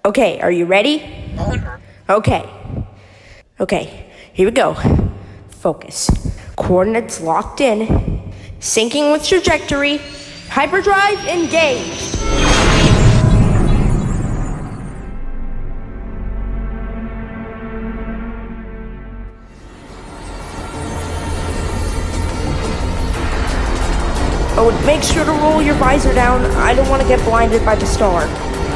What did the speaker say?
Okay, are you ready? Okay. Okay, here we go. Focus. Coordinates locked in. Syncing with trajectory. Hyperdrive engaged. Oh, make sure to roll your visor down. I don't want to get blinded by the star.